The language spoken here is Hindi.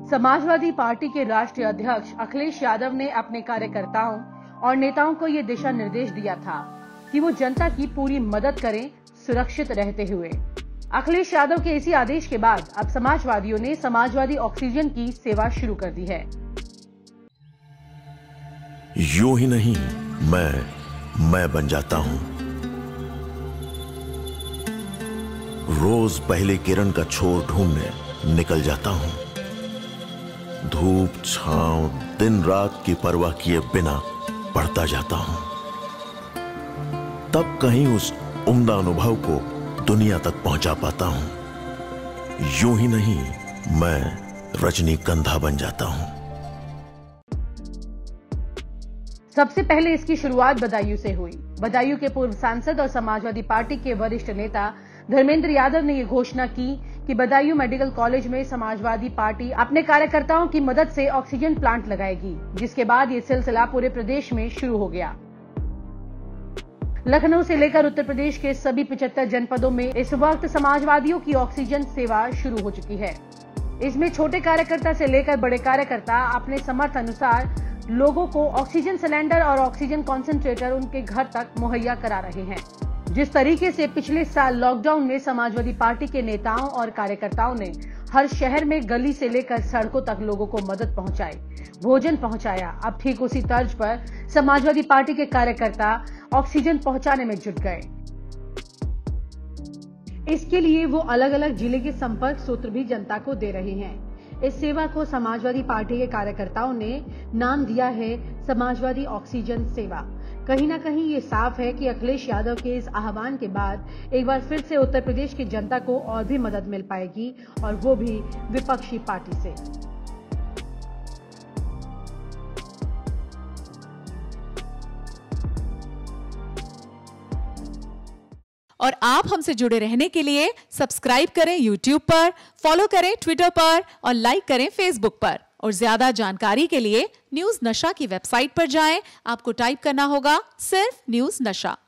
समाजवादी पार्टी के राष्ट्रीय अध्यक्ष अखिलेश यादव ने अपने कार्यकर्ताओं और नेताओं को ये दिशा निर्देश दिया था कि वो जनता की पूरी मदद करें सुरक्षित रहते हुए। अखिलेश यादव के इसी आदेश के बाद अब समाजवादियों ने समाजवादी ऑक्सीजन की सेवा शुरू कर दी है। यूं ही नहीं मैं बन जाता हूं। रोज पहले किरण का छोर ढूंढने निकल जाता हूं। धूप छांव दिन रात की परवाह किए बिना पढ़ता जाता हूं। तब कहीं उस उम्दा अनुभव को दुनिया तक पहुंचा पाता हूं। यूं ही नहीं मैं रजनीगंधा बन जाता हूं। सबसे पहले इसकी शुरुआत बदायूं से हुई। बदायूं के पूर्व सांसद और समाजवादी पार्टी के वरिष्ठ नेता धर्मेंद्र यादव ने यह घोषणा की कि बदायूं मेडिकल कॉलेज में समाजवादी पार्टी अपने कार्यकर्ताओं की मदद से ऑक्सीजन प्लांट लगाएगी, जिसके बाद यह सिलसिला पूरे प्रदेश में शुरू हो गया। लखनऊ से लेकर उत्तर प्रदेश के सभी 75 जनपदों में इस वक्त समाजवादियों की ऑक्सीजन सेवा शुरू हो चुकी है। इसमें छोटे कार्यकर्ता से लेकर बड़े कार्यकर्ता अपने समर्थ अनुसार लोगों को ऑक्सीजन सिलेंडर और ऑक्सीजन कॉन्सेंट्रेटर उनके घर तक मुहैया करा रहे हैं। जिस तरीके से पिछले साल लॉकडाउन में समाजवादी पार्टी के नेताओं और कार्यकर्ताओं ने हर शहर में गली से लेकर सड़कों तक लोगों को मदद पहुंचाई, भोजन पहुंचाया, अब ठीक उसी तर्ज पर समाजवादी पार्टी के कार्यकर्ता ऑक्सीजन पहुंचाने में जुट गए। इसके लिए वो अलग अलग जिले के संपर्क सूत्र भी जनता को दे रहे हैं। इस सेवा को समाजवादी पार्टी के कार्यकर्ताओं ने नाम दिया है समाजवादी ऑक्सीजन सेवा। कहीं ना कहीं ये साफ है कि अखिलेश यादव के इस आह्वान के बाद एक बार फिर से उत्तर प्रदेश की जनता को और भी मदद मिल पाएगी, और वो भी विपक्षी पार्टी से। और आप हमसे जुड़े रहने के लिए सब्सक्राइब करें YouTube पर, फॉलो करें Twitter पर और लाइक करें Facebook पर। और ज्यादा जानकारी के लिए न्यूज़ नशा की वेबसाइट पर जाएं। आपको टाइप करना होगा सिर्फ न्यूज़ नशा।